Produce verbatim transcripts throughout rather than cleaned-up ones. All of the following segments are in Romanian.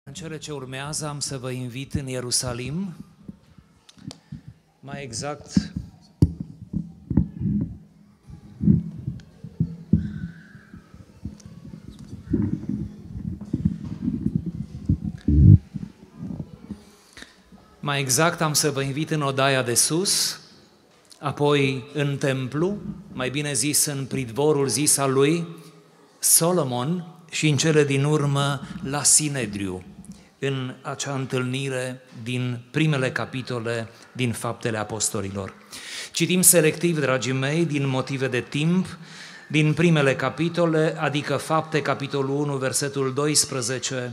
În cele ce urmează am să vă invit în Ierusalim, mai exact mai exact am să vă invit în odaia de sus, apoi în templu, mai bine zis în pridvorul zis al lui Solomon și în cele din urmă la Sinedriu, în acea întâlnire din primele capitole din Faptele Apostolilor. Citim selectiv, dragii mei, din motive de timp, din primele capitole, adică Fapte, capitolul unu, versetul doisprezece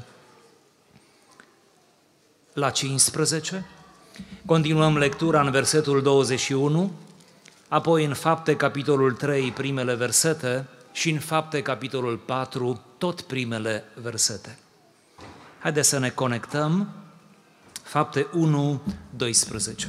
la cincisprezece, continuăm lectura în versetul douăzeci și unu, apoi în Fapte, capitolul trei, primele versete și în Fapte, capitolul patru, tot primele versete. Haideți să ne conectăm, Fapte unu, doisprezece.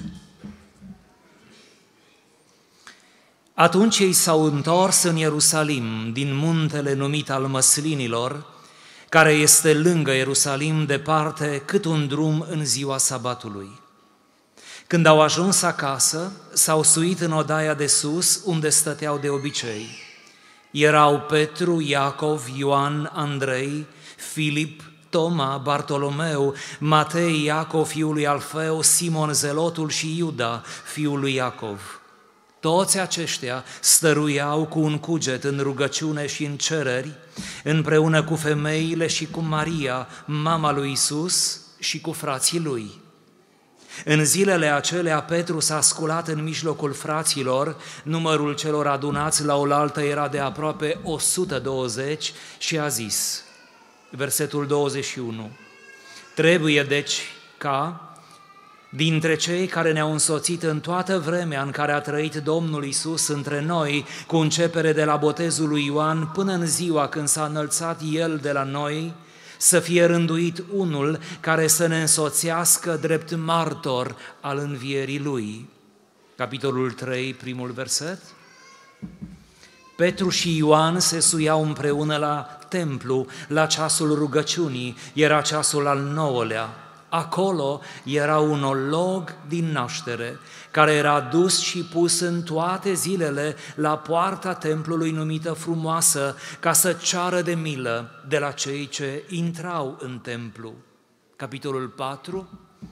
Atunci ei s-au întors în Ierusalim, din muntele numit al Măslinilor, care este lângă Ierusalim, departe cât un drum în ziua sabatului. Când au ajuns acasă, s-au suit în odaia de sus, unde stăteau de obicei. Erau Petru, Iacov, Ioan, Andrei, Filip, Toma, Bartolomeu, Matei, Iacov, fiul lui Alfeu, Simon Zelotul și Iuda, fiul lui Iacov. Toți aceștia stăruiau cu un cuget în rugăciune și în cereri, împreună cu femeile și cu Maria, mama lui Isus, și cu frații lui. În zilele acelea, Petru s-a sculat în mijlocul fraților, numărul celor adunați la oaltă era de aproape o sută douăzeci și a zis, versetul douăzeci și unu, trebuie deci ca dintre cei care ne-au însoțit în toată vremea în care a trăit Domnul Iisus între noi, cu începere de la botezul lui Ioan până în ziua când s-a înălțat El de la noi, să fie rânduit unul care să ne însoțească drept martor al învierii Lui. Capitolul trei, primul verset. Petru și Ioan se suiau împreună la templu, la ceasul rugăciunii, era ceasul al nouălea. Acolo era un olog din naștere, care era dus și pus în toate zilele la poarta templului numită Frumoasă, ca să ceară de milă de la cei ce intrau în templu. Capitolul patru.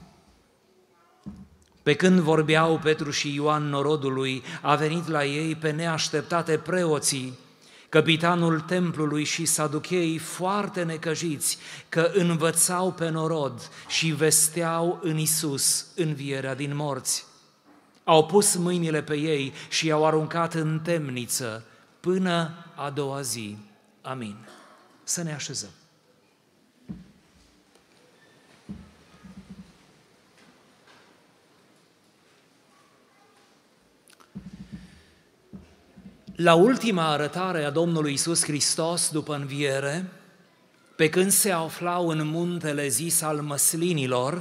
Pe când vorbeau Petru și Ioan norodului, a venit la ei pe neașteptate preoții, căpitanul templului și saducheii foarte necăjiți, că învățau pe norod și vesteau în Isus învierea din morți. Au pus mâinile pe ei și i-au aruncat în temniță până a doua zi. Amin. Să ne așezăm. La ultima arătare a Domnului Iisus Hristos după înviere, pe când se aflau în muntele zis al Măslinilor,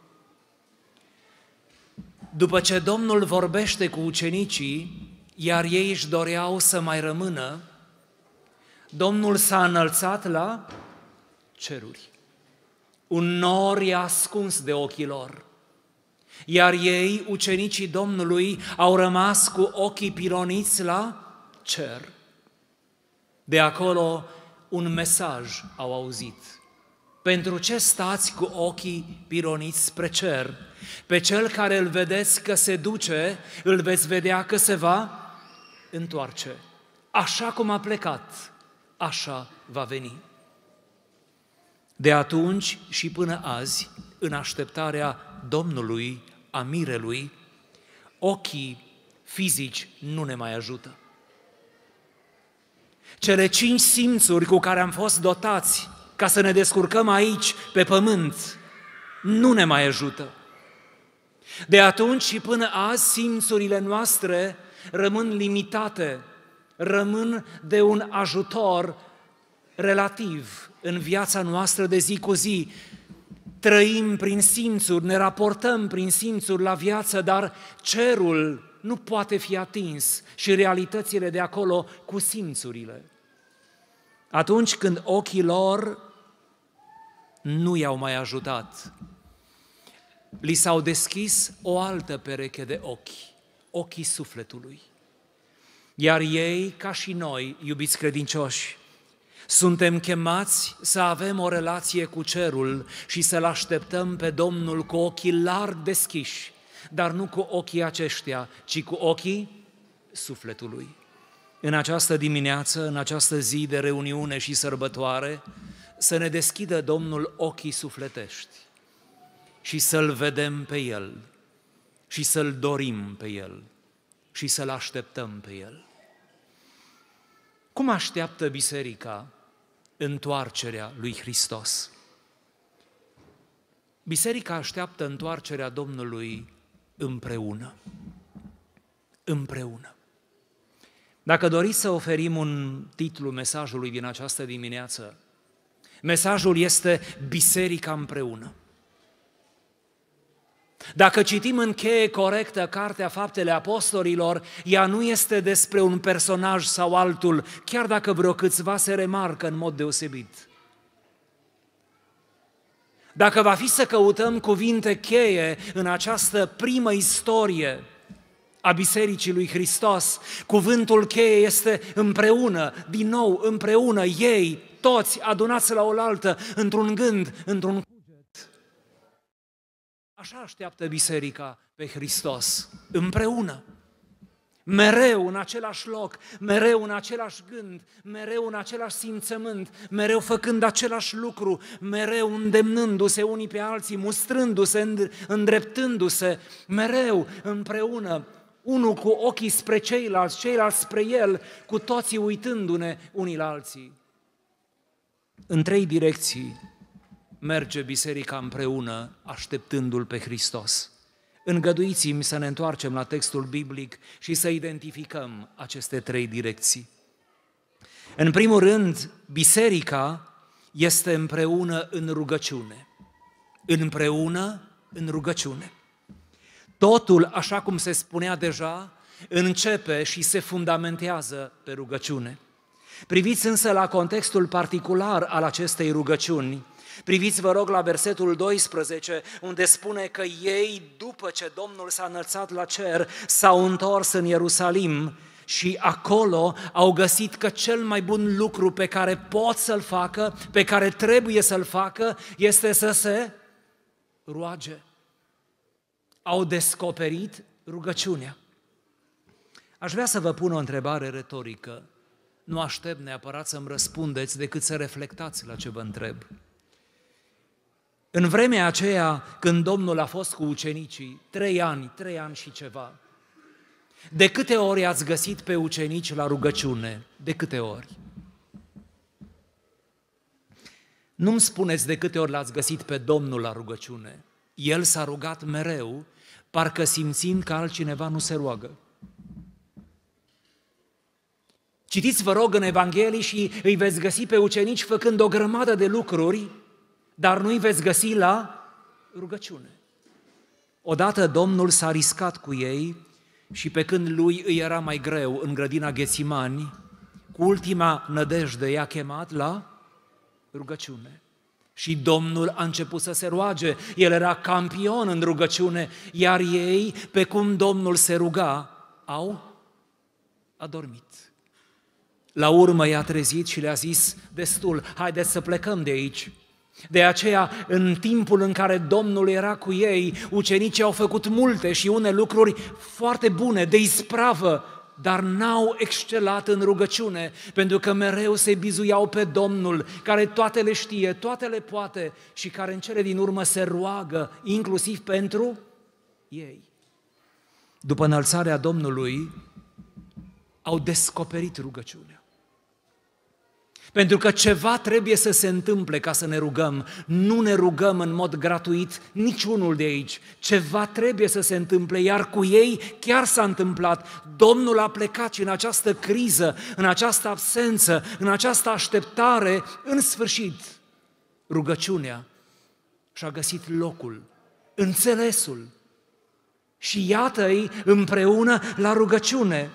după ce Domnul vorbește cu ucenicii, iar ei își doreau să mai rămână, Domnul s-a înălțat la ceruri. Un nor i-a ascuns de ochii lor, iar ei, ucenicii Domnului, au rămas cu ochii pironiți la cer. De acolo un mesaj au auzit. Pentru ce stați cu ochii pironiți spre cer? Pe cel care îl vedeți că se duce, îl veți vedea că se va întoarce. Așa cum a plecat, așa va veni. De atunci și până azi, în așteptarea Domnului, a mirelui, ochii fizici nu ne mai ajută. Cele cinci simțuri cu care am fost dotați ca să ne descurcăm aici, pe pământ, nu ne mai ajută. De atunci și până azi, simțurile noastre rămân limitate, rămân de un ajutor relativ în viața noastră de zi cu zi. Trăim prin simțuri, ne raportăm prin simțuri la viață, dar cerul nu poate fi atins și realitățile de acolo cu simțurile. Atunci când ochii lor nu i-au mai ajutat. Li s-au deschis o altă pereche de ochi, ochii sufletului. Iar ei, ca și noi, iubiți credincioși, suntem chemați să avem o relație cu cerul și să-L așteptăm pe Domnul cu ochii larg deschiși, dar nu cu ochii aceștia, ci cu ochii sufletului. În această dimineață, în această zi de reuniune și sărbătoare, să ne deschidă Domnul ochii sufletești și să-L vedem pe El și să-L dorim pe El și să-L așteptăm pe El. Cum așteaptă biserica întoarcerea lui Hristos? Biserica așteaptă întoarcerea Domnului împreună. Împreună. Dacă doriți să oferim un titlu mesajului din această dimineață, mesajul este Biserica împreună. Dacă citim în cheie corectă Cartea Faptele Apostolilor, ea nu este despre un personaj sau altul, chiar dacă vreo câțiva se remarcă în mod deosebit. Dacă va fi să căutăm cuvinte cheie în această primă istorie a Bisericii lui Hristos, cuvântul cheie este împreună, din nou împreună, ei, toți adunați la oaltă, într-un gând, într-un cuget. Așa așteaptă biserica pe Hristos, împreună, mereu în același loc, mereu în același gând, mereu în același simțământ, mereu făcând același lucru, mereu îndemnându-se unii pe alții, mustrându-se, îndreptându-se, mereu împreună, unul cu ochii spre ceilalți, ceilalți spre el, cu toții uitându-ne unii la alții. În trei direcții merge biserica împreună, așteptându-L pe Hristos. Îngăduiți-mi să ne întoarcem la textul biblic și să identificăm aceste trei direcții. În primul rând, biserica este împreună în rugăciune. Împreună în rugăciune. Totul, așa cum se spunea deja, începe și se fundamentează pe rugăciune. Priviți însă la contextul particular al acestei rugăciuni. Priviți, vă rog, la versetul doisprezece, unde spune că ei, după ce Domnul s-a înălțat la cer, s-au întors în Ierusalim și acolo au găsit că cel mai bun lucru pe care pot să-l facă, pe care trebuie să-l facă, este să se roage. Au descoperit rugăciunea. Aș vrea să vă pun o întrebare retorică. Nu aștept neapărat să-mi răspundeți, decât să reflectați la ce vă întreb. În vremea aceea, când Domnul a fost cu ucenicii, trei ani, trei ani și ceva, de câte ori ați găsit pe ucenici la rugăciune? De câte ori? Nu-mi spuneți de câte ori l-ați găsit pe Domnul la rugăciune. El s-a rugat mereu, parcă simțind că altcineva nu se roagă. Citiți, vă rog, în Evanghelii și îi veți găsi pe ucenici făcând o grămadă de lucruri, dar nu îi veți găsi la rugăciune. Odată Domnul s-a riscat cu ei și pe când lui îi era mai greu în grădina Ghețimani, cu ultima nădejde i-a chemat la rugăciune. Și Domnul a început să se roage, el era campion în rugăciune, iar ei, pe cum Domnul se ruga, au adormit. La urmă i-a trezit și le-a zis, destul, haideți să plecăm de aici. De aceea, în timpul în care Domnul era cu ei, ucenicii au făcut multe și unele lucruri foarte bune, de ispravă, dar n-au excelat în rugăciune, pentru că mereu se bizuiau pe Domnul, care toate le știe, toate le poate și care în cele din urmă se roagă, inclusiv pentru ei. După înălțarea Domnului, au descoperit rugăciunea. Pentru că ceva trebuie să se întâmple ca să ne rugăm. Nu ne rugăm în mod gratuit niciunul de aici. Ceva trebuie să se întâmple, iar cu ei chiar s-a întâmplat. Domnul a plecat și în această criză, în această absență, în această așteptare, în sfârșit, rugăciunea și-a găsit locul, înțelesul. Și iată-i împreună la rugăciune.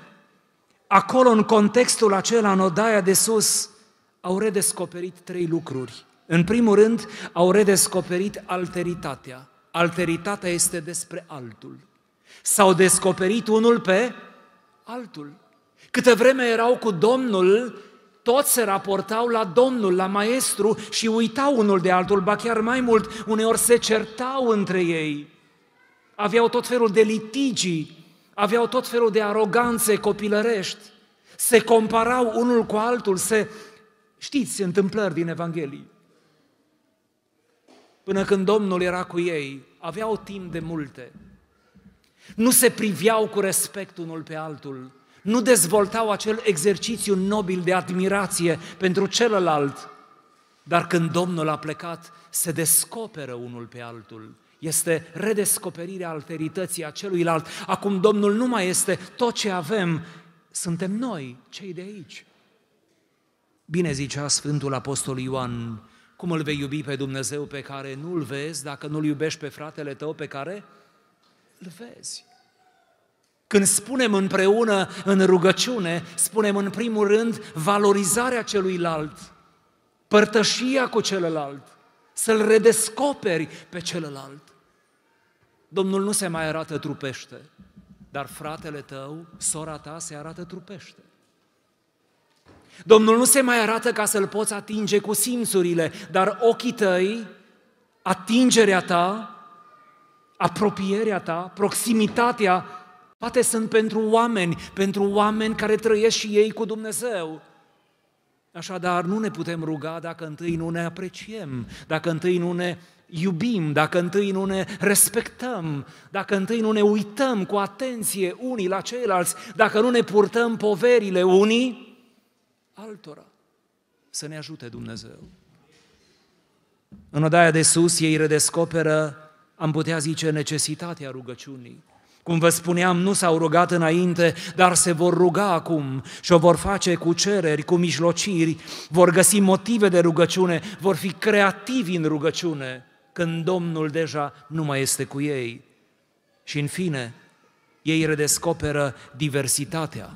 Acolo, în contextul acela, în odaia de sus, au redescoperit trei lucruri. În primul rând, au redescoperit alteritatea. Alteritatea este despre altul. S-au descoperit unul pe altul. Câtă vreme erau cu Domnul, toți se raportau la Domnul, la Maestru și uitau unul de altul, ba chiar mai mult, uneori se certau între ei. Aveau tot felul de litigii, aveau tot felul de aroganțe copilărești, se comparau unul cu altul, se... Știți întâmplări din Evanghelii. Până când Domnul era cu ei, aveau timp de multe. Nu se priveau cu respect unul pe altul, nu dezvoltau acel exercițiu nobil de admirație pentru celălalt, dar când Domnul a plecat, se descoperă unul pe altul. Este redescoperirea alterității a celuilalt. Acum Domnul nu mai este tot ce avem, suntem noi, cei de aici. Bine zicea Sfântul Apostol Ioan, cum îl vei iubi pe Dumnezeu pe care nu-l vezi dacă nu-l iubești pe fratele tău pe care îl vezi? Când spunem împreună în rugăciune, spunem în primul rând valorizarea celuilalt, părtășia cu celălalt, să-l redescoperi pe celălalt. Domnul nu se mai arată trupește, dar fratele tău, sora ta se arată trupește. Domnul nu se mai arată ca să-L poți atinge cu simțurile, dar ochii tăi, atingerea ta, apropierea ta, proximitatea, poate sunt pentru oameni, pentru oameni care trăiesc și ei cu Dumnezeu. Așadar, nu ne putem ruga dacă întâi nu ne apreciem, dacă întâi nu ne iubim, dacă întâi nu ne respectăm, dacă întâi nu ne uităm cu atenție unii la ceilalți, dacă nu ne purtăm poverile unii altora. Să ne ajute Dumnezeu. În odaia de sus ei redescoperă, am putea zice, necesitatea rugăciunii. Cum vă spuneam, nu s-au rugat înainte, dar se vor ruga acum și o vor face cu cereri, cu mijlociri, vor găsi motive de rugăciune, vor fi creativi în rugăciune, când Domnul deja nu mai este cu ei. Și în fine, ei redescoperă diversitatea.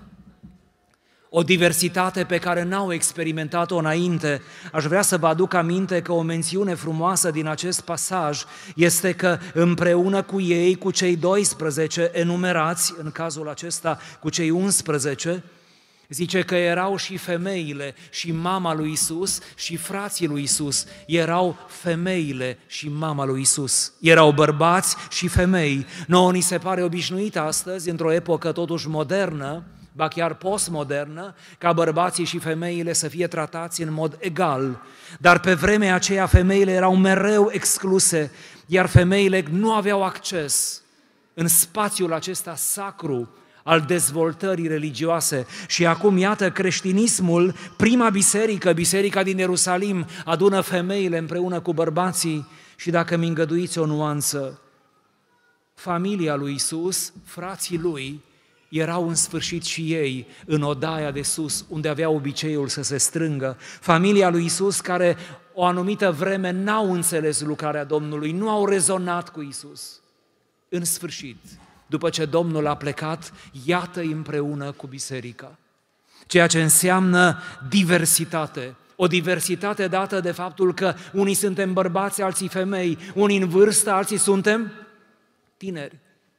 O diversitate pe care n-au experimentat-o înainte. Aș vrea să vă aduc aminte că o mențiune frumoasă din acest pasaj este că împreună cu ei, cu cei doisprezece enumerați, în cazul acesta cu cei unsprezece, zice că erau și femeile și mama lui Isus și frații lui Isus. Erau femeile și mama lui Isus. Erau bărbați și femei. Nouă ni se pare obișnuit astăzi, într-o epocă totuși modernă, ba chiar postmodernă, ca bărbații și femeile să fie tratați în mod egal. Dar pe vremea aceea femeile erau mereu excluse, iar femeile nu aveau acces în spațiul acesta sacru al dezvoltării religioase. Și acum, iată, creștinismul, prima biserică, biserica din Ierusalim, adună femeile împreună cu bărbații și, dacă mi îngăduiți o nuanță, familia lui Isus, frații lui, erau în sfârșit și ei în odaia de sus, unde aveau obiceiul să se strângă. Familia lui Isus, care o anumită vreme n-au înțeles lucrarea Domnului, nu au rezonat cu Isus. În sfârșit, după ce Domnul a plecat, iată-i împreună cu biserica. Ceea ce înseamnă diversitate. O diversitate dată de faptul că unii suntem bărbați, alții femei, unii în vârstă, alții suntem tineri.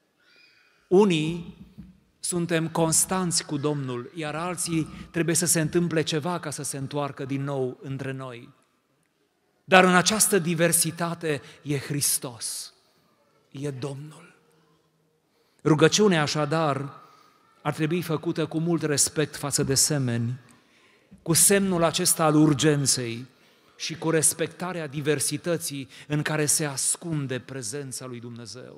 Unii suntem constanți cu Domnul, iar alții trebuie să se întâmple ceva ca să se întoarcă din nou între noi. Dar în această diversitate e Hristos, e Domnul. Rugăciunea, așadar, ar trebui făcută cu mult respect față de semeni, cu semnul acesta al urgenței și cu respectarea diversității în care se ascunde prezența lui Dumnezeu.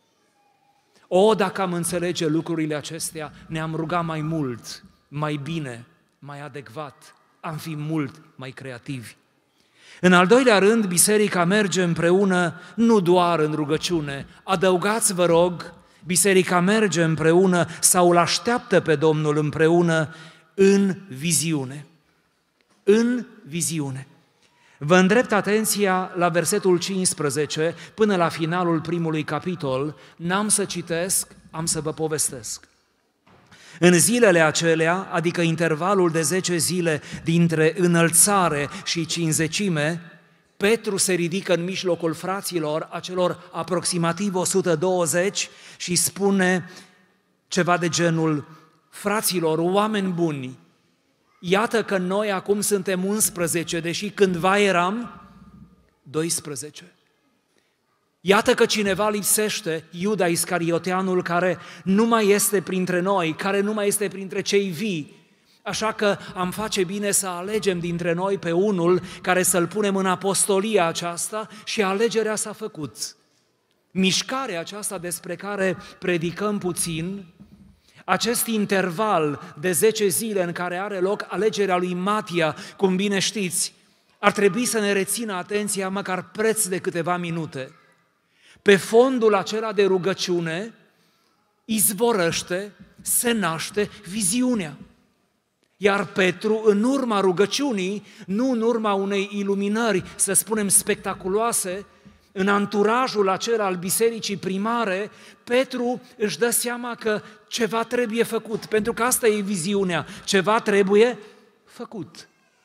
O, dacă am înțelege lucrurile acestea, ne-am rugat mai mult, mai bine, mai adecvat, am fi mult mai creativi. În al doilea rând, biserica merge împreună nu doar în rugăciune. Adăugați, vă rog, biserica merge împreună sau îl așteaptă pe Domnul împreună în viziune. În viziune. Vă îndrept atenția la versetul cincisprezece până la finalul primului capitol. N-am să citesc, am să vă povestesc. În zilele acelea, adică intervalul de zece zile dintre înălțare și cinzecime, Petru se ridică în mijlocul fraților, acelor aproximativ o sută douăzeci, și spune ceva de genul: fraților, oameni buni, iată că noi acum suntem unsprezece, deși cândva eram doisprezece. Iată că cineva lipsește, Iuda Iscarioteanul, care nu mai este printre noi, care nu mai este printre cei vii. Așa că am face bine să alegem dintre noi pe unul care să-l punem în apostolia aceasta, și alegerea s-a făcut. Mișcarea aceasta despre care predicăm puțin, acest interval de zece zile în care are loc alegerea lui Matia, cum bine știți, ar trebui să ne rețină atenția măcar preț de câteva minute. Pe fondul acela de rugăciune izvorăște, se naște viziunea. Iar Petru, în urma rugăciunii, nu în urma unei iluminări, să spunem, spectaculoase, în anturajul acela al bisericii primare, Petru își dă seama că ceva trebuie făcut, pentru că asta e viziunea, ceva trebuie făcut.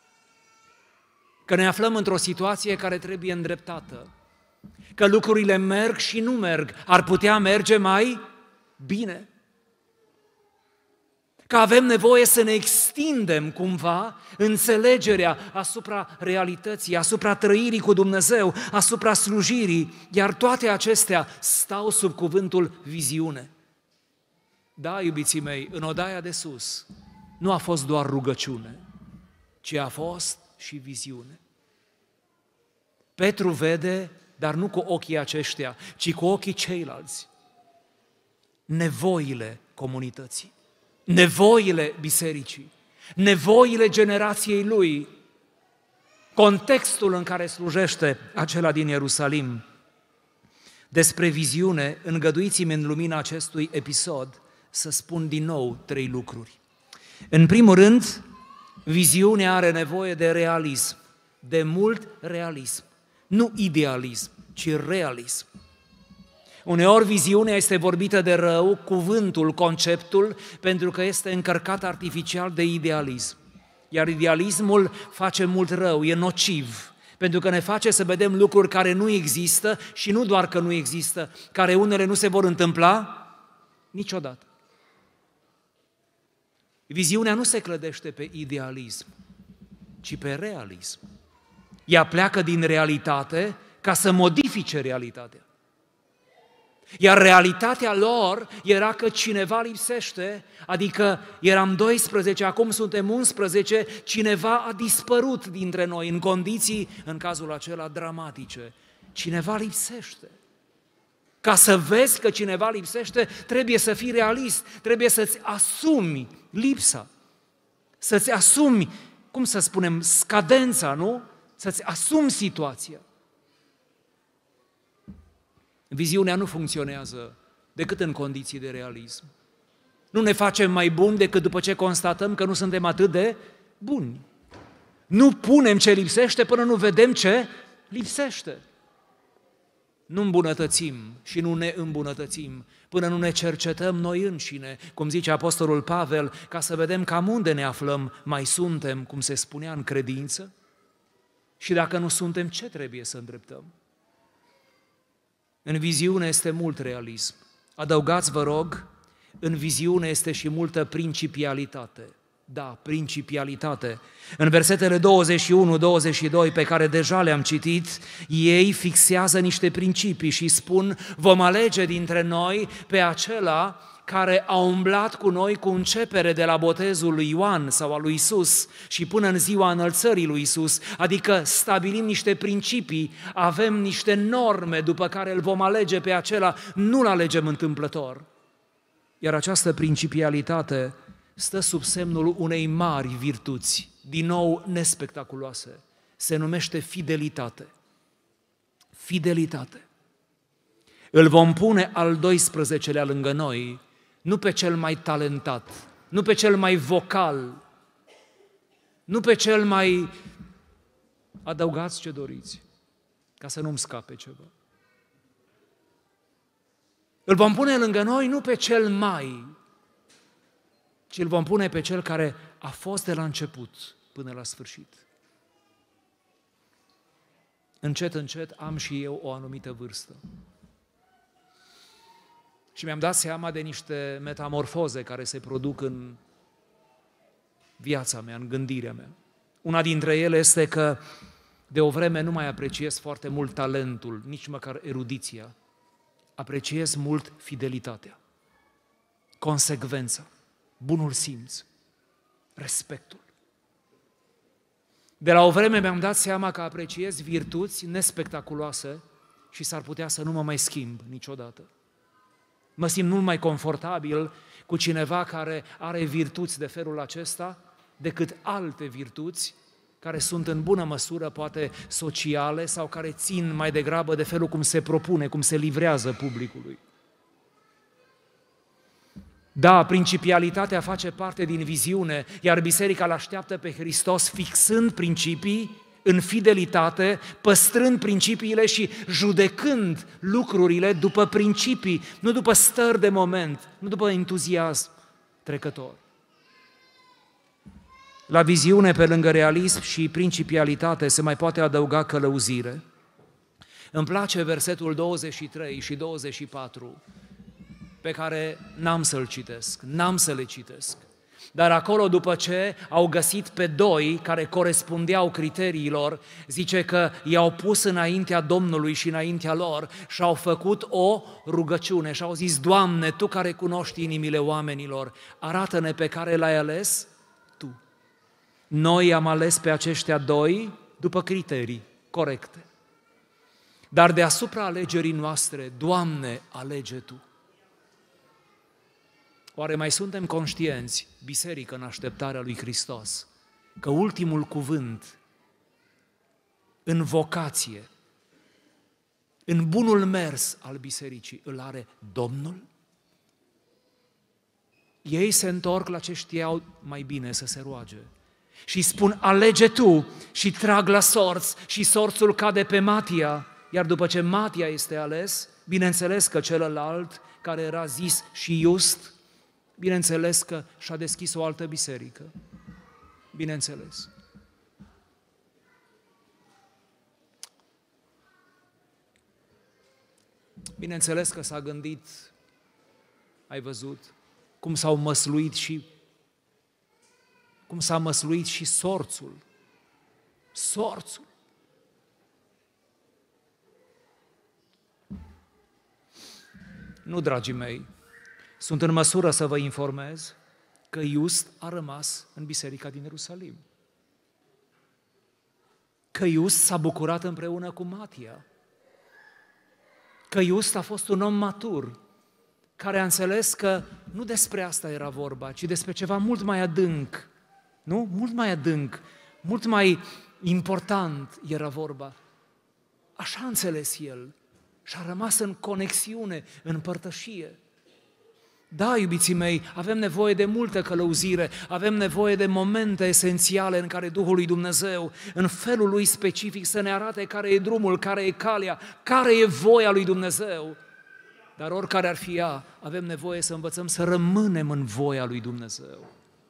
Că ne aflăm într-o situație care trebuie îndreptată, că lucrurile merg și nu merg, ar putea merge mai bine, că avem nevoie să ne extindem cumva înțelegerea asupra realității, asupra trăirii cu Dumnezeu, asupra slujirii, iar toate acestea stau sub cuvântul viziune. Da, iubiții mei, în odaia de sus nu a fost doar rugăciune, ci a fost și viziune. Petru vede, dar nu cu ochii aceștia, ci cu ochii ceilalți, nevoile comunității, nevoile bisericii, nevoile generației lui, contextul în care slujește acela din Ierusalim. Despre viziune, îngăduiți-mi în lumina acestui episod să spun din nou trei lucruri. În primul rând, viziunea are nevoie de realism, de mult realism, nu idealism, ci realism. Uneori viziunea este vorbită de rău, cuvântul, conceptul, pentru că este încărcat artificial de idealism. Iar idealismul face mult rău, e nociv, pentru că ne face să vedem lucruri care nu există și nu doar că nu există, care unele nu se vor întâmpla niciodată. Viziunea nu se clădește pe idealism, ci pe realism. Ea pleacă din realitate ca să modifice realitatea. Iar realitatea lor era că cineva lipsește, adică eram doisprezece, acum suntem unsprezece, cineva a dispărut dintre noi în condiții, în cazul acela, dramatice. Cineva lipsește. Ca să vezi că cineva lipsește, trebuie să fii realist, trebuie să-ți asumi lipsa, să-ți asumi, cum să spunem, scadența, nu? Să-ți asumi situația. Viziunea nu funcționează decât în condiții de realism. Nu ne facem mai buni decât după ce constatăm că nu suntem atât de buni. Nu punem ce lipsește până nu vedem ce lipsește. Nu îmbunătățim și nu ne îmbunătățim până nu ne cercetăm noi înșine, cum zice Apostolul Pavel, ca să vedem cam unde ne aflăm, mai suntem, cum se spunea, în credință? Și dacă nu suntem, ce trebuie să îndreptăm? În viziune este mult realism. Adăugați, vă rog, în viziune este și multă principialitate. Da, principialitate. În versetele douăzeci și unu douăzeci și doi, pe care deja le-am citit, ei fixează niște principii și spun: vom alege dintre noi pe acela care a umblat cu noi cu începere de la botezul lui Ioan sau al lui Isus și până în ziua înălțării lui Isus, adică stabilim niște principii, avem niște norme după care îl vom alege pe acela, nu-l alegem întâmplător. Iar această principialitate stă sub semnul unei mari virtuți, din nou nespectaculoase, se numește fidelitate. Fidelitate. Îl vom pune al doisprezecelea lângă noi, nu pe cel mai talentat, nu pe cel mai vocal, nu pe cel mai... Adăugați ce doriți, ca să nu-mi scape ceva. Îl vom pune lângă noi nu pe cel mai, ci îl vom pune pe cel care a fost de la început până la sfârșit. încet, încet am și eu o anumită vârstă. Și mi-am dat seama de niște metamorfoze care se produc în viața mea, în gândirea mea. Una dintre ele este că de o vreme nu mai apreciez foarte mult talentul, nici măcar erudiția. Apreciez mult fidelitatea, consecvența, bunul simț, respectul. De la o vreme mi-am dat seama că apreciez virtuți nespectaculoase și s-ar putea să nu mă mai schimb niciodată. Mă simt mult mai confortabil cu cineva care are virtuți de felul acesta decât alte virtuți care sunt în bună măsură poate sociale sau care țin mai degrabă de felul cum se propune, cum se livrează publicului. Da, principialitatea face parte din viziune, iar biserica îl așteaptă pe Hristos fixând principii în fidelitate, păstrând principiile și judecând lucrurile după principii, nu după stări de moment, nu după entuziasm trecător. La viziune, pe lângă realism și principialitate, se mai poate adăuga călăuzire. Îmi place versetul douăzeci și trei și douăzeci și patru, pe care n-am să-l citesc, n-am să le citesc. Dar acolo, după ce au găsit pe doi care corespundeau criteriilor, zice că i-au pus înaintea Domnului și înaintea lor și au făcut o rugăciune și au zis: Doamne, Tu care cunoști inimile oamenilor, arată-ne pe care l-ai ales Tu. Noi am ales pe aceștia doi după criterii corecte. Dar deasupra alegerii noastre, Doamne, alege Tu. Oare mai suntem conștienți, biserică în așteptarea lui Hristos, că ultimul cuvânt în vocație, în bunul mers al bisericii, îl are Domnul? Ei se întorc la ce știau mai bine să se roage și spun: alege Tu, și trag la sorți și sorțul cade pe Matia, iar după ce Matia este ales, bineînțeles că celălalt, care era zis și just, bineînțeles că și-a deschis o altă biserică. Bineînțeles. Bineînțeles că s-a gândit, ai văzut, cum s-au măsluit și cum s-a măsluit și sorțul. Sorțul. Nu, dragii mei, sunt în măsură să vă informez că Iust a rămas în biserica din Ierusalim. Că Iust s-a bucurat împreună cu Matia. Că Iust a fost un om matur, care a înțeles că nu despre asta era vorba, ci despre ceva mult mai adânc, nu? Mult mai adânc, mult mai important era vorba. Așa a înțeles el și a rămas în conexiune, în părtășie. Da, iubiții mei, avem nevoie de multă călăuzire, avem nevoie de momente esențiale în care Duhul lui Dumnezeu, în felul Lui specific, să ne arate care e drumul, care e calea, care e voia lui Dumnezeu. Dar oricare ar fi ea, avem nevoie să învățăm să rămânem în voia lui Dumnezeu.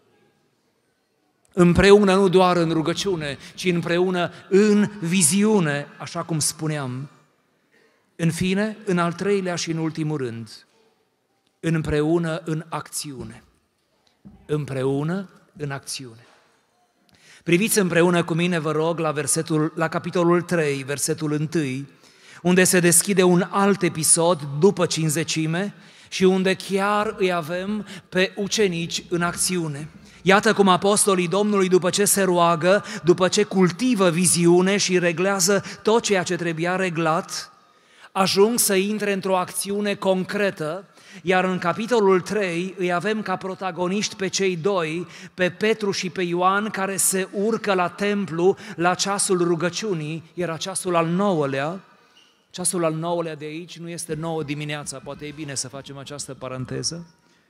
Împreună, nu doar în rugăciune, ci împreună în viziune, așa cum spuneam. În fine, în al treilea și în ultimul rând, împreună în acțiune. Împreună în acțiune. Priviți împreună cu mine, vă rog, la, versetul, la capitolul trei, versetul unu, unde se deschide un alt episod după cincizecime și unde chiar îi avem pe ucenici în acțiune. Iată cum apostolii Domnului, după ce se roagă, după ce cultivă viziune și reglează tot ceea ce trebuia reglat, ajung să intre într-o acțiune concretă, iar în capitolul trei îi avem ca protagoniști pe cei doi, pe Petru și pe Ioan, care se urcă la templu la ceasul rugăciunii, era ceasul al nouălea. Ceasul al nouălea de aici nu este nouă dimineața, poate e bine să facem această paranteză,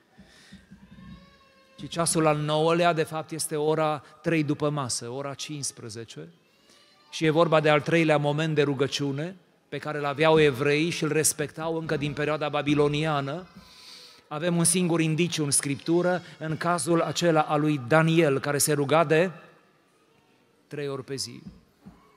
ci ceasul al nouălea de fapt este ora trei după masă, ora cincisprezece, și e vorba de al treilea moment de rugăciune pe care îl aveau evreii și îl respectau încă din perioada babiloniană. Avem un singur indiciu în Scriptură, în cazul acela al lui Daniel, care se ruga de trei ori pe zi.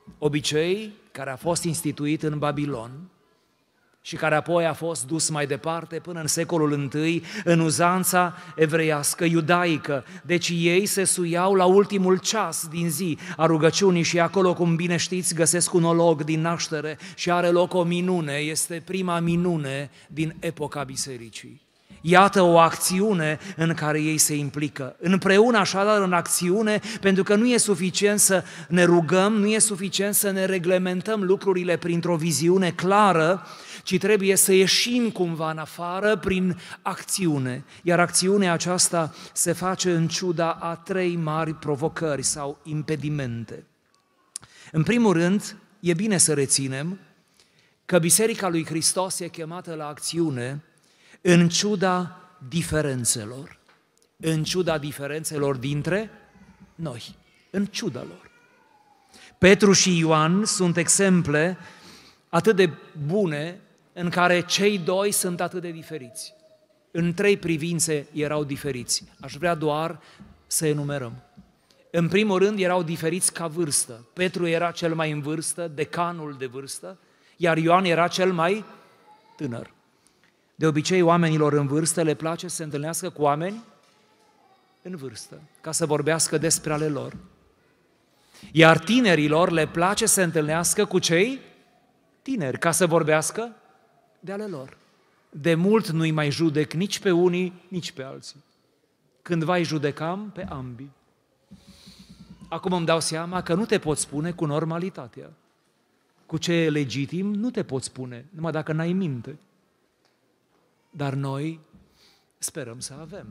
obicei care a fost instituit în Babilon și care apoi a fost dus mai departe până în secolul întâi în uzanța evreiască, iudaică. Deci ei se suiau la ultimul ceas din zi a rugăciunii și acolo, cum bine știți, găsesc un olog din naștere și are loc o minune, este prima minune din epoca bisericii. Iată o acțiune în care ei se implică. Împreună, așadar, în acțiune, pentru că nu e suficient să ne rugăm, nu e suficient să ne reglementăm lucrurile printr-o viziune clară, ci trebuie să ieșim cumva în afară prin acțiune. Iar acțiunea aceasta se face în ciuda a trei mari provocări sau impedimente. În primul rând, e bine să reținem că Biserica lui Hristos e chemată la acțiune în ciuda diferențelor, în ciuda diferențelor dintre noi, în ciuda lor. Petru și Ioan sunt exemple atât de bune în care cei doi sunt atât de diferiți. În trei privințe erau diferiți. Aș vrea doar să enumerăm. În primul rând erau diferiți ca vârstă. Petru era cel mai în vârstă, decanul de vârstă, iar Ioan era cel mai tânăr. De obicei, oamenilor în vârstă le place să se întâlnească cu oameni în vârstă, ca să vorbească despre ale lor. Iar tinerilor le place să se întâlnească cu cei tineri, ca să vorbească de ale lor. De mult nu-i mai judec nici pe unii, nici pe alții. Cândva îi judecam pe ambii. Acum îmi dau seama că nu te poți spune cu normalitatea. Cu ce e legitim nu te poți spune, numai dacă n-ai minte. Dar noi sperăm să avem.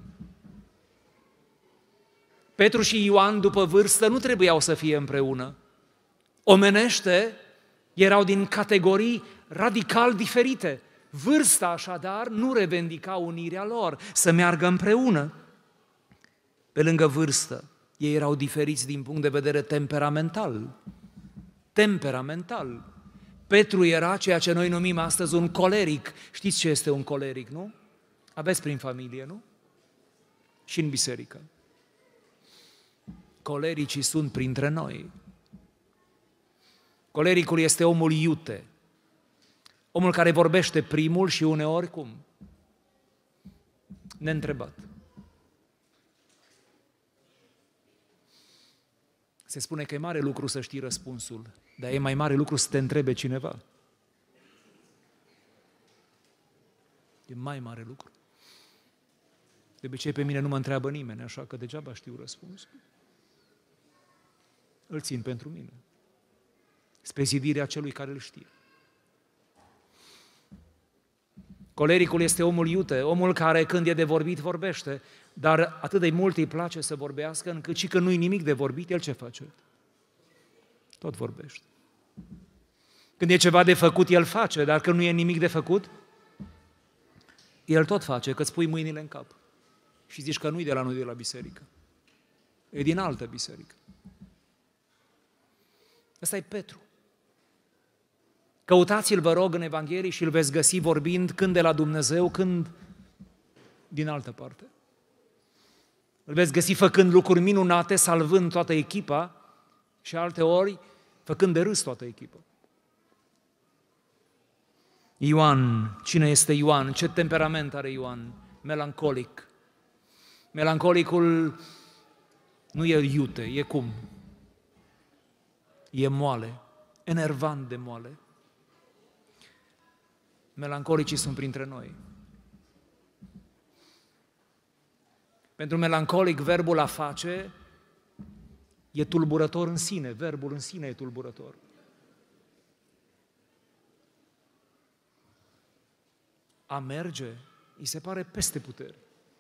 Petru și Ioan, după vârstă, nu trebuiau să fie împreună. Omenește, erau din categorii radical diferite. Vârsta, așadar, nu revendica unirea lor, să meargă împreună. Pe lângă vârstă, ei erau diferiți din punct de vedere temperamental. Temperamental. Petru era ceea ce noi numim astăzi un coleric. Știți ce este un coleric, nu? Aveți prin familie, nu? Și în biserică. Colericii sunt printre noi. Colericul este omul iute. Omul care vorbește primul și uneori cum? Neîntrebat. Se spune că e mare lucru să știi răspunsul, dar e mai mare lucru să te întrebe cineva. E mai mare lucru. De obicei pe mine nu mă întreabă nimeni, așa că degeaba știu răspunsul. Îl țin pentru mine. Spre zidirea celui care îl știe. Colericul este omul iute, omul care când e de vorbit vorbește, dar atât de mult îi place să vorbească, încât și când nu-i nimic de vorbit, el ce face? Tot vorbește. Când e ceva de făcut, el face, dar când nu e nimic de făcut, el tot face, că îți pui mâinile în cap și zici că nu-i de la noi, de la biserică. E din altă biserică. Ăsta e Petru. Căutați-l, vă rog, în Evanghelie și îl veți găsi vorbind când de la Dumnezeu, când din altă parte. Îl veți găsi făcând lucruri minunate, salvând toată echipa și alte ori făcând de râs toată echipa. Ioan, cine este Ioan? Ce temperament are Ioan? Melancolic. Melancolicul nu e iute, e cum? E moale, enervant de moale. Melancolicii sunt printre noi. Pentru melancolic, verbul a face e tulburător în sine, verbul în sine e tulburător. A merge, îi se pare peste putere.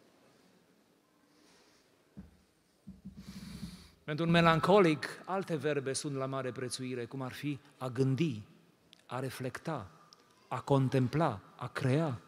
Pentru un melancolic, alte verbe sunt la mare prețuire, cum ar fi a gândi, a reflecta, a contempla, a crea.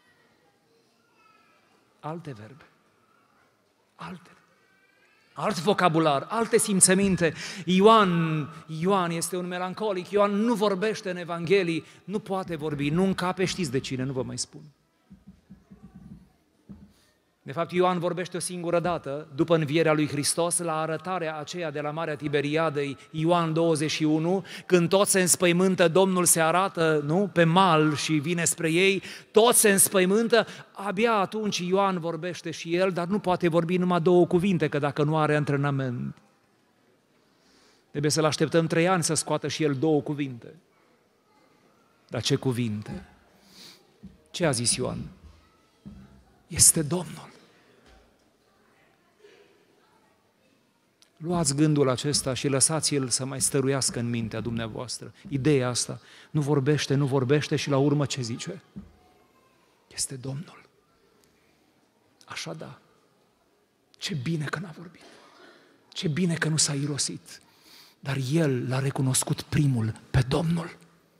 Alte verbe. Alte. Alt vocabular, alte simțăminte. Ioan, Ioan este un melancolic, Ioan nu vorbește în Evanghelii, nu poate vorbi, nu încape, știți de cine, nu vă mai spun. De fapt, Ioan vorbește o singură dată, după învierea lui Hristos, la arătarea aceea de la Marea Tiberiadei, Ioan douăzeci și unu, când toți se înspăimântă, Domnul se arată, nu, pe mal și vine spre ei, toți se înspăimântă, abia atunci Ioan vorbește și el, dar nu poate vorbi numai două cuvinte, că dacă nu are antrenament. Trebuie să-l așteptăm trei ani să scoată și el două cuvinte. Dar ce cuvinte? Ce a zis Ioan? Este Domnul. Luați gândul acesta și lăsați-l să mai stăruiască în mintea dumneavoastră. Ideea asta nu vorbește, nu vorbește și la urmă ce zice? Este Domnul. Așa da. Ce bine că n-a vorbit. Ce bine că nu s-a irosit. Dar el l-a recunoscut primul pe Domnul.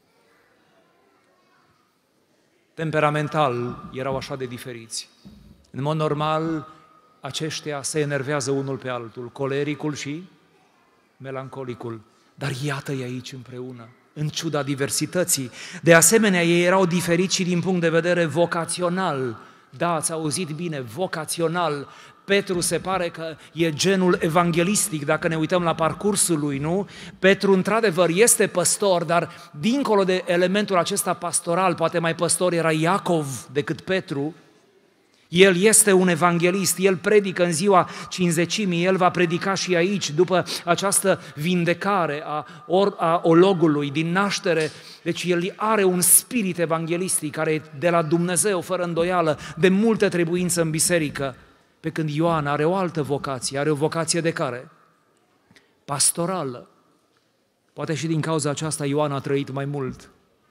Temperamental erau așa de diferiți. În mod normal, aceștia se enervează unul pe altul, colericul și melancolicul. Dar iată-i aici împreună, în ciuda diversității. De asemenea, ei erau diferiți și din punct de vedere vocațional. Da, ați auzit bine, vocațional. Petru se pare că e genul evanghelistic, dacă ne uităm la parcursul lui, nu? Petru, într-adevăr, este păstor, dar dincolo de elementul acesta pastoral, poate mai păstor era Iacov decât Petru, el este un evanghelist, el predică în ziua cinzecimii, el va predica și aici, după această vindecare a, or, a ologului din naștere. Deci el are un spirit evanghelistic care e de la Dumnezeu, fără îndoială, de multă trebuință în biserică. Pe când Ioan are o altă vocație, are o vocație de care? Pastorală. Poate și din cauza aceasta Ioan a trăit mai mult,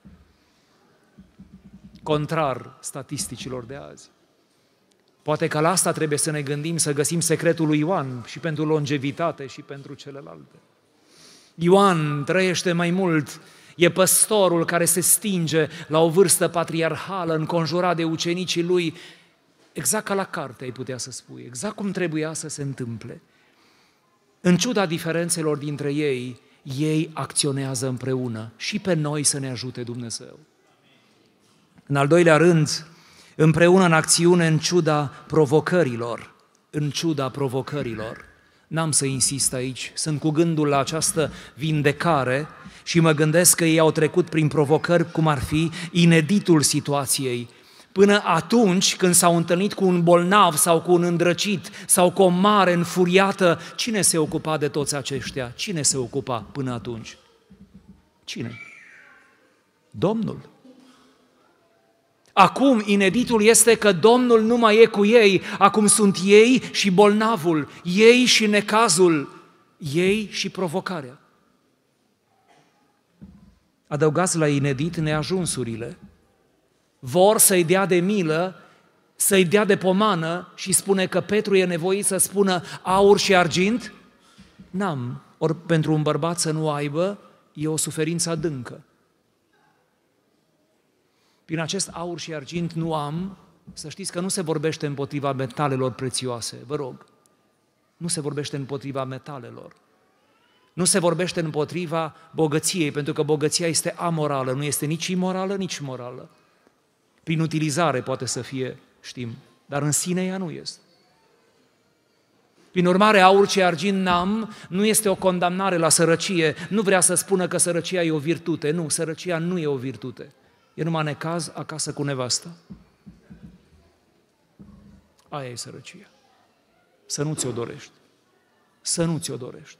contrar statisticilor de azi. Poate că la asta trebuie să ne gândim, să găsim secretul lui Ioan și pentru longevitate și pentru celelalte. Ioan trăiește mai mult, e păstorul care se stinge la o vârstă patriarhală, înconjurat de ucenicii lui, exact ca la carte ai putea să spui, exact cum trebuia să se întâmple. În ciuda diferențelor dintre ei, ei acționează împreună și pe noi să ne ajute Dumnezeu. În al doilea rând, împreună în acțiune în ciuda provocărilor, în ciuda provocărilor. N-am să insist aici, sunt cu gândul la această vindecare și mă gândesc că ei au trecut prin provocări cum ar fi ineditul situației. Până atunci când s-au întâlnit cu un bolnav sau cu un îndrăcit sau cu o mare înfuriată, cine se ocupa de toți aceștia? Cine se ocupa până atunci? Cine? Domnul. Acum ineditul este că Domnul nu mai e cu ei, acum sunt ei și bolnavul, ei și necazul, ei și provocarea. Adăugați la inedit neajunsurile. Vor să-i dea de milă, să-i dea de pomană și spune că Petru e nevoit să spună aur și argint? N-am. Ori pentru un bărbat să nu aibă e o suferință adâncă. Prin acest aur și argint nu am, să știți că nu se vorbește împotriva metalelor prețioase, vă rog. Nu se vorbește împotriva metalelor. Nu se vorbește împotriva bogăției, pentru că bogăția este amorală, nu este nici imorală, nici morală. Prin utilizare poate să fie, știm, dar în sine ea nu este. Prin urmare, aur și argint n-am, nu este o condamnare la sărăcie, nu vrea să spună că sărăcia e o virtute, nu, sărăcia nu e o virtute. E numai necaz acasă cu nevasta. Aia e sărăcia. Să nu ți-o dorești. Să nu ți-o dorești.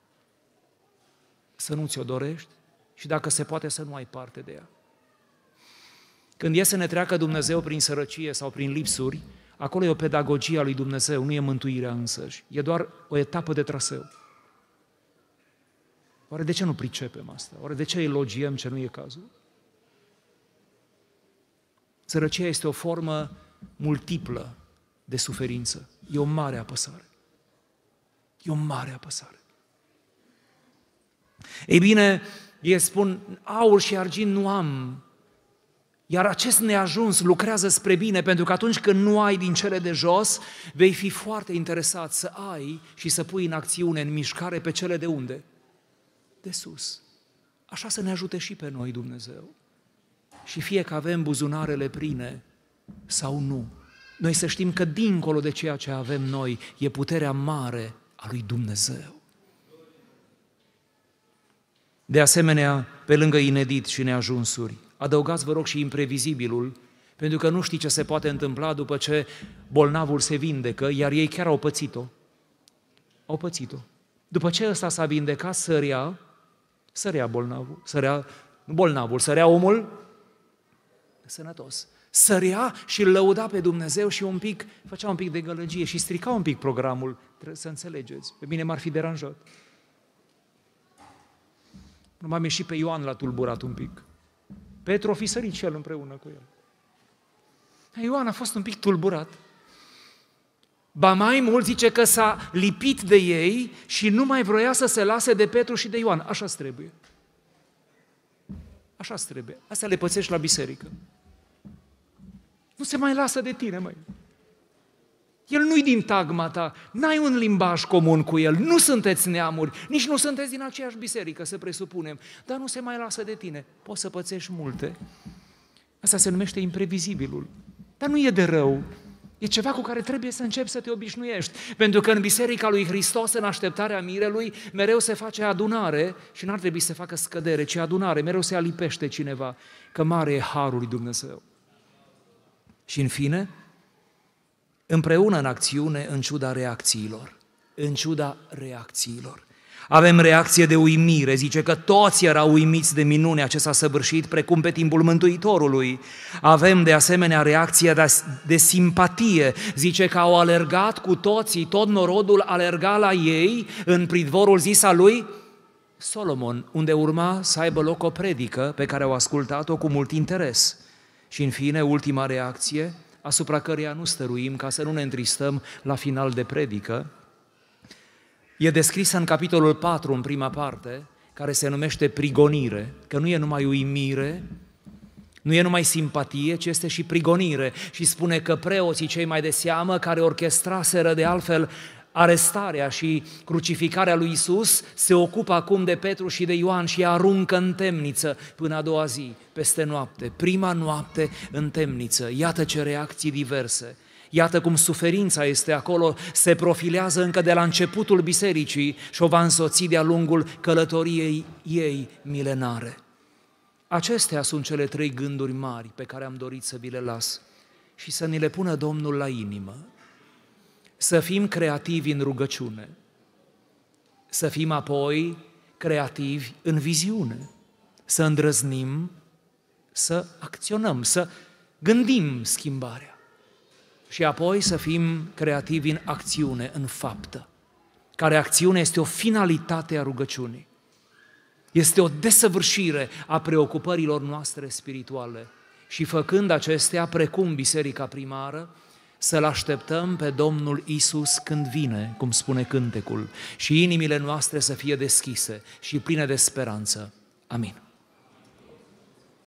Să nu ți-o dorești și dacă se poate să nu ai parte de ea. Când e să ne treacă Dumnezeu prin sărăcie sau prin lipsuri, acolo e o pedagogie a lui Dumnezeu, nu e mântuirea însăși. E doar o etapă de traseu. Oare de ce nu pricepem asta? Oare de ce elogiem ce nu e cazul? Sărăcia este o formă multiplă de suferință. E o mare apăsare. E o mare apăsare. Ei bine, ei spun, aur și argint nu am, iar acest neajuns lucrează spre bine, pentru că atunci când nu ai din cele de jos, vei fi foarte interesat să ai și să pui în acțiune, în mișcare pe cele de unde? De sus. Așa să ne ajute și pe noi Dumnezeu. Și fie că avem buzunarele pline sau nu, Noi să știm că dincolo de ceea ce avem noi e puterea mare a lui Dumnezeu. De asemenea, pe lângă inedit și neajunsuri, adăugați, vă rog, și imprevizibilul, pentru că nu știi ce se poate întâmpla după ce bolnavul se vindecă, iar ei chiar au pățit-o. Au pățit-o. După ce ăsta s-a vindecat, sărea, sărea bolnavul, sărea, nu bolnavul, sărea omul sănătos. Sărea și îl lăuda pe Dumnezeu și un pic, făcea un pic de gălăgie și strica un pic programul, trebuie să înțelegeți. Pe mine m-ar fi deranjat. Nu m-am ieșit pe Ioan, l-a tulburat un pic. Petru a fi sărit și el împreună cu el. Ioan a fost un pic tulburat. Ba mai mult zice că s-a lipit de ei și nu mai vroia să se lase de Petru și de Ioan. Așa-ți trebuie. Așa-ți trebuie. Astea le pățești la biserică. Nu se mai lasă de tine, măi. El nu-i din tagma ta, n-ai un limbaj comun cu el, nu sunteți neamuri, nici nu sunteți din aceeași biserică, să presupunem, dar nu se mai lasă de tine. Poți să pățești multe. Asta se numește imprevizibilul. Dar nu e de rău. E ceva cu care trebuie să începi să te obișnuiești. Pentru că în Biserica lui Hristos, în așteptarea mirelui, mereu se face adunare și n-ar trebui să facă scădere, ci adunare. Mereu se alipește cineva, că mare e harul lui Dumnezeu. Și în fine, împreună în acțiune, în ciuda reacțiilor. În ciuda reacțiilor. Avem reacție de uimire, zice că toți erau uimiți de minunea ce s-a săvârșit, precum pe timpul Mântuitorului. Avem de asemenea reacție de, de simpatie, zice că au alergat cu toții, tot norodul alerga la ei în pridvorul zis al lui Solomon, unde urma să aibă loc o predică pe care au ascultat-o cu mult interes. Și în fine, ultima reacție, asupra căreia nu stăruim ca să nu ne întristăm la final de predică, e descrisă în capitolul patru, în prima parte, care se numește prigonire, că nu e numai uimire, nu e numai simpatie, ci este și prigonire. Și spune că preoții cei mai de seamă, care orchestraseră de altfel arestarea și crucificarea lui Iisus, se ocupă acum de Petru și de Ioan și îi aruncă în temniță până a doua zi, peste noapte. Prima noapte în temniță. Iată ce reacții diverse. Iată cum suferința este acolo, se profilează încă de la începutul bisericii și o va însoți de-a lungul călătoriei ei milenare. Acestea sunt cele trei gânduri mari pe care am dorit să vi le las și să ni le pună Domnul la inimă. Să fim creativi în rugăciune, să fim apoi creativi în viziune, să îndrăznim, să acționăm, să gândim schimbarea. Și apoi să fim creativi în acțiune, în faptă, care acțiune este o finalitate a rugăciunii. Este o desăvârșire a preocupărilor noastre spirituale și făcând acestea, precum biserica primară, să-L așteptăm pe Domnul Iisus când vine, cum spune cântecul, și inimile noastre să fie deschise și pline de speranță. Amin.